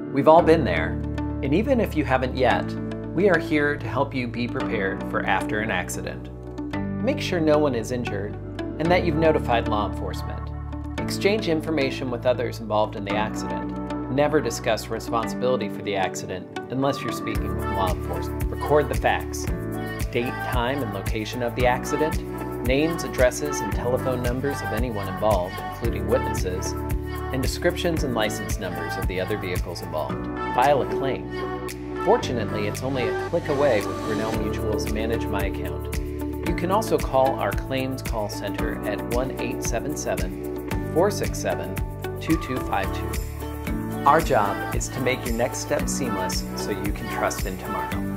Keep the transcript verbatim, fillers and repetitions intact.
We've all been there, and even if you haven't yet, we are here to help you be prepared for after an accident. Make sure no one is injured and that you've notified law enforcement. Exchange information with others involved in the accident. Never discuss responsibility for the accident unless you're speaking with law enforcement. Record the facts: date, time, and location of the accident, names, addresses, and telephone numbers of anyone involved, including witnesses, and descriptions and license numbers of the other vehicles involved. File a claim. Fortunately, it's only a click away with Grinnell Mutual's Manage My Account. You can also call our claims call center at one eight seven seven, four six seven, two two five two. Our job is to make your next step seamless so you can trust in tomorrow.